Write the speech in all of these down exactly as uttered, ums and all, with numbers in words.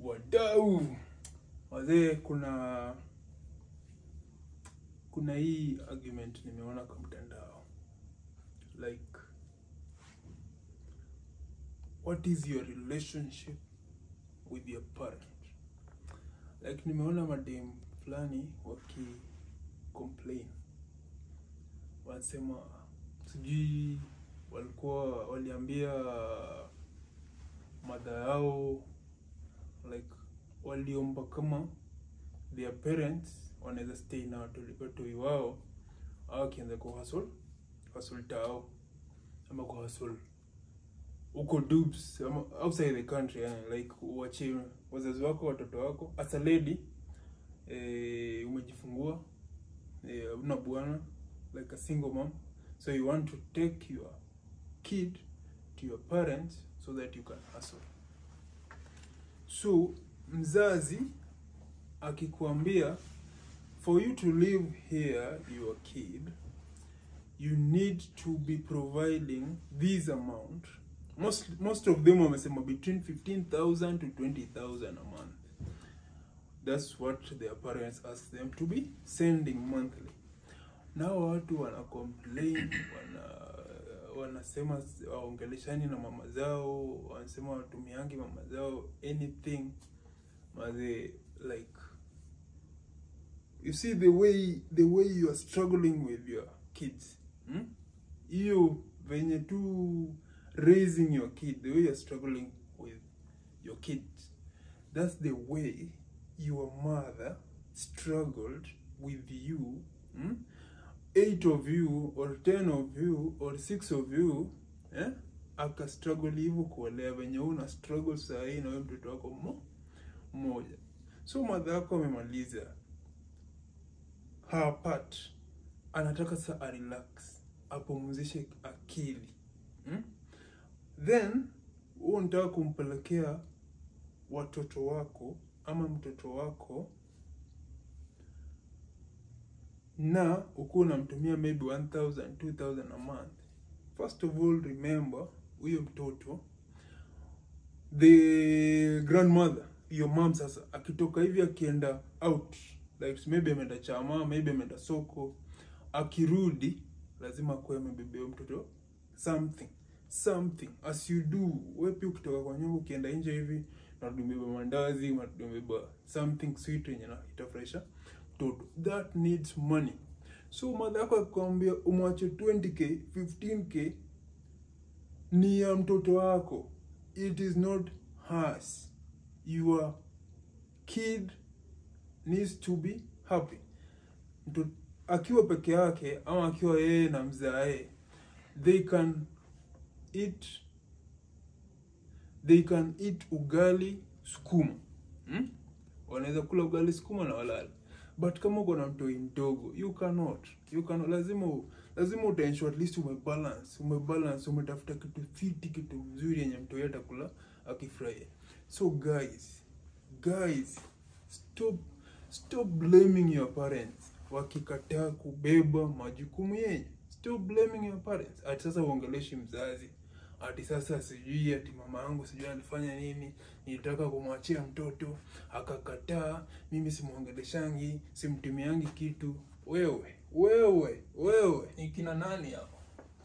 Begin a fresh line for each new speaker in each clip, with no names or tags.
Wadau wazee, kuna kuna hii argument nimeona kwa mtandao, like what is your relationship with your parent? Like nimeona madem fulani waki complain, wanasema sijui walikuwa waliambia mother yao, like waliomba kama their parents wanaweza stay na watoto wao au kianza kwa hustle hustle tao ama kwa hustle uko dupes ama outside the country, yani like uache wazazi wako watoto wako as a lady, eh umejifungua, eh una bwana, like a single mom, so you want to take your kid to your parents so that you can hustle. So mzazi akikuambia for you to live here your kid, you need to be providing this amount. Most most of them wamesema between fifteen thousand to twenty thousand a month. That's what their parents ask them to be sending monthly. Now watu wana complain, wana wanasema waongeleshani na mama zao, wanasema watumiangi mama zao anything. Maze, like you see the way the way you are struggling with your kids, hmm? You venye tu raising your kid, the way you are struggling with your kids, that's the way your mother struggled with you, hmm? Eight of you or ten of you or six of you, eh? Aka struggle hivyo kuolea venye una struggle saa hii na wewe mtoto wako mo moja. So mother yako amemaliza her part, anataka sasa a relax, apumzishe akili, hmm? Then unataka kumpelekea watoto wako ama mtoto wako na uko unamtumia maybe one thousand, two thousand a month. First of all, remember huyo mtoto, the grandmother, your mom sasa akitoka hivi akienda out, like maybe ameenda chama, maybe ameenda soko, akirudi lazima kwa mbebeo mtoto something something as you do. Wewe pia ukitoka kwa nyumba ukienda nje hivi na unabeba mandazi, unabeba something sweet yenye na itafresha mtoto, that needs money. So mother yako akwambia umwache twenty K, fifteen K ni ya mtoto wako, it is not hers. Your kid needs to be happy. Mtoto akiwa peke yake ama akiwa yeye na mzae, they can eat they can eat ugali sukuma, hmm? Wanaweza kula ugali sukuma na walala. But kama uko na mtoi mdogo, you cannot you cannot lazima lazima utaensure at least umebalance umebalance umetafuta kitu fiti, kitu mzuri yenye mtoi atakula akifurahia. So guys guys stop stop blaming your parents wakikataa kubeba majukumu yenu. Stop blaming your parents. Ati sasa uongeleshi mzazi, ati sasa sijui ati mama yangu sijui alifanya nini, nilitaka kumwachia mtoto akakataa, mimi simuongeleshangi, simtumiangi kitu. Wewe wewe wewe ni kina nani hapo?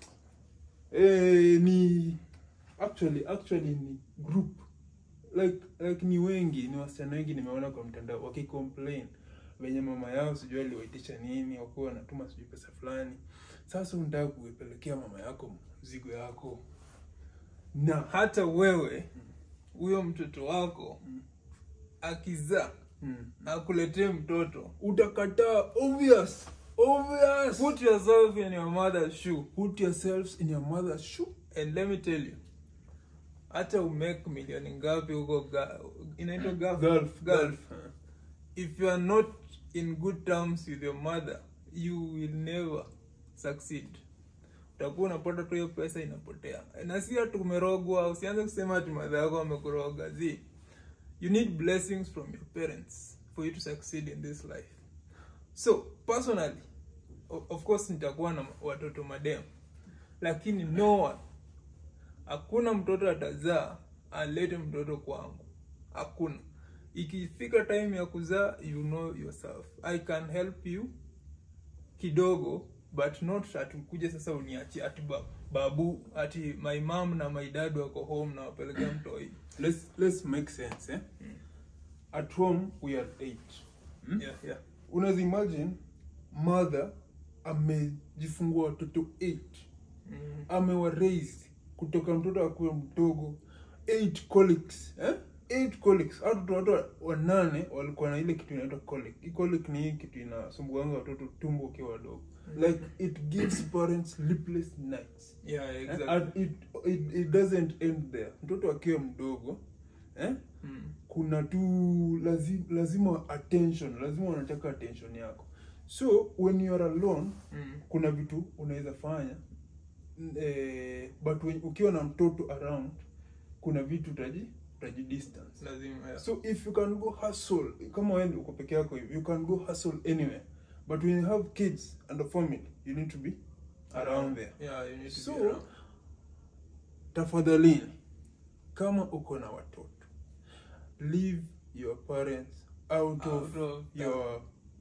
Eh ni actually actually ni group, like like ni wengi, ni wasichana wengi nimeona kwa mtandao wakicomplain venye mama yao sijui aliwaitisha nini, wako wanatuma sijui pesa fulani. Sasa unataka kuipelekea mama yako mzigo yako, na hata wewe huyo mtoto wako akizaa hmm. akuletee mtoto utakataa. Obvious obvious Put yourself in your mother's shoe. Put yourselves in your mother's shoe. And let me tell you, hata umake milioni ngapi huko inaitwa Gulf Gulf, Gulf. If you are not in good terms with your mother, you will never succeed. Utakuwa unapata tu hiyo pesa inapotea. Na si ati umerogwa, usianze kusema ati mother yako amekuroga. Zi, you need blessings from your parents for you to succeed in this life. So personally, of course nitakuwa na watoto madem, lakini no one, hakuna mtoto atazaa alete mtoto kwangu. Hakuna.
ikifika time ya kuzaa, you know yourself. I can help you kidogo, but not ati ukuje sasa uniachie ati babu ati my mom na my dad wako home na wapeleka mtoi.
Let's let's make sense, eh? Mm. At home we are eight.
Hmm? Yeah, yeah.
Unaweza imagine mother amejifungua watoto eight. Mm. Amewa raise kutoka mtoto akuwe mdogo, eight colics, eh? eight colics. Watoto watoto wanane walikuwa na ile kitu inaitwa colic. I colic ni kitu inasumbuanga watoto tumbo ukiwa wadogo. Mm. Like it gives parents sleepless nights.
Yeah, exactly.
And it, it it doesn't end there. Mtoto akiwa mdogo, eh? Mm. Kuna tu lazima lazima attention, lazima unataka attention yako. So when you are alone, mm. kuna vitu unaweza fanya, eh, but when ukiwa na mtoto around, kuna vitu utaji utaji distance
lazima, yeah.
So if you can go hustle, kama wewe uko peke yako, you can go hustle anywhere, but when you have kids and a family, you need to be around there.
Yeah, you need to
so,
be around.
Tafadhalini, kama uko na watoto, leave your parents out, out of, of your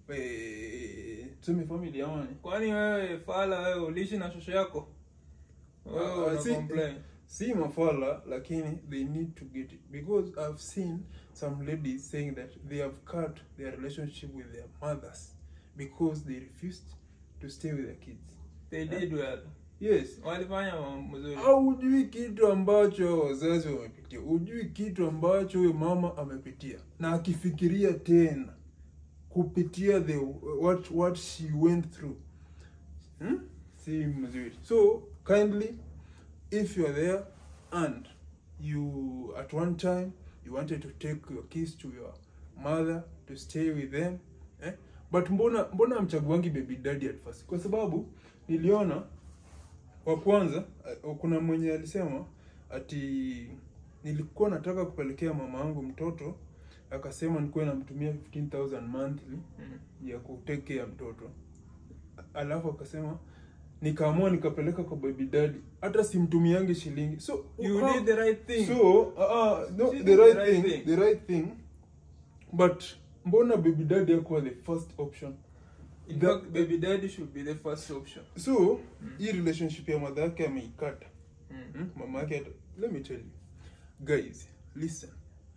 eh tumi family yamani.
Kwani wewe fala wewe ulishi na shosho yako? Wewe una complain.
Si mafala, lakini they need to get it, because I've seen some ladies saying that they have cut their relationship with their mothers because they refused to stay with their kids.
They did well.
Yes.
Walifanya mzuri.
Au ujui kitu ambacho wazazi wamepitia. Ujui kitu ambacho huyo mama amepitia. Na akifikiria tena kupitia the what what she went through. Hmm? Si mzuri. So kindly, if you are there and you at one time you wanted to take your kids to your mother to stay with them, eh? But mbona mbona mchaguangi baby daddy at first? Kwa sababu niliona wa kwanza kuna mwenye alisema ati nilikuwa nataka kupelekea mama yangu mtoto, akasema nilikuwa namtumia fifteen thousand monthly mm. ya ku take care ya mtoto. Alafu akasema nikaamua nikapeleka kwa baby daddy, hata simtumiange shilingi. So
you uh, did the right thing.
So uh, uh no the, the right, right thing, thing the right thing but mbona baby daddy yako the first option?
In the, fact, baby daddy should be the first option.
So mm. hii relationship ya mother yake ameikata. Mm. Mm? Mama yake, let me tell you guys, listen,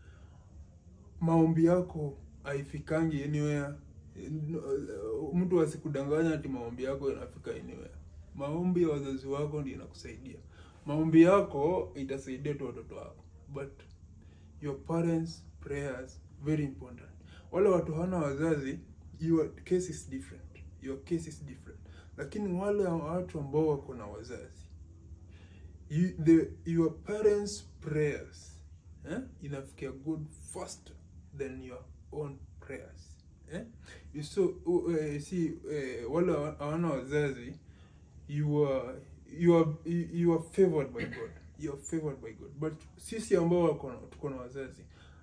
maombi yako haifikangi anywhere. Mtu asikudanganya ati maombi yako yanafika anywhere. Maombi ya wazazi wako ndio inakusaidia. Maombi yako itasaidia tu watoto wako, but your parents prayers very important. Wale watu hana wazazi, your case is different. Your case is different. Lakini wale watu ambao wako na wazazi, you, the your parents prayers, eh, inafikia good faster than your own prayers. Eh? You so uh, see uh, wale hawana wazazi, you are you are you are favored by God. You are favored by God. But sisi ambao wako tuko na wazazi,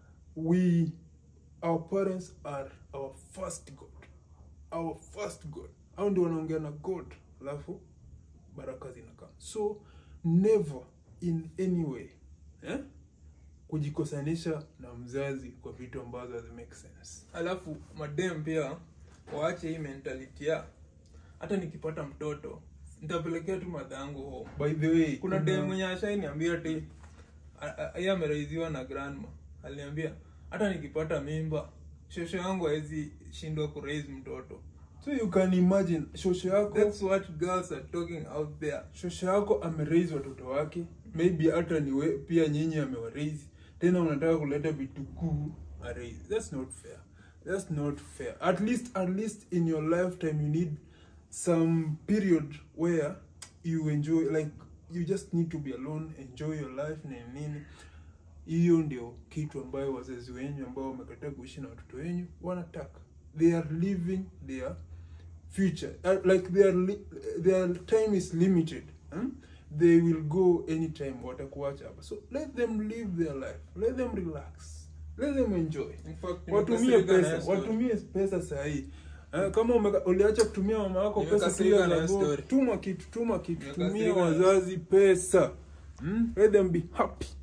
we our parents are our first God. Our first God. Hao ndio wanaongea na God, alafu baraka zinakaa. So never in any way, eh, kujikosanisha na mzazi kwa vitu ambazo hazi make sense.
Alafu madem pia waache hii mentality ya hata nikipata mtoto nitapelekea tu madangu home.
By the way,
kuna dem mwenye ashaniambia ati yeye ameraiziwa na grandma. Aliniambia hata nikipata mimba shosho yangu haizi shindwa ku raise mtoto.
So you can imagine shosho yako,
that's what girls are talking out there.
Shosho yako ameraise watoto wake, maybe hata niwe pia nyinyi amewaraise, tena unataka kuleta vitu kuu a raise. That's not fair. That's not fair. At least at least in your lifetime you need some period where you enjoy, like you just need to be alone, enjoy your life na nini. Hiyo ndio kitu ambayo wazazi wenyu ambao wamekataa kuishi na watoto wenyu wanataka. They are living their future, uh, like their their time is limited. Hmm? They will go anytime watakuacha hapa. So let them live their life, let them relax, let them enjoy.
In fact,
watumie pesa, watumie pesa sahihi. Uh, kama uliacha kutumia mama yako pesa kila leo, tuma kitu, tuma kitu, tumia wazazi pesa. Hmm? Let them be happy.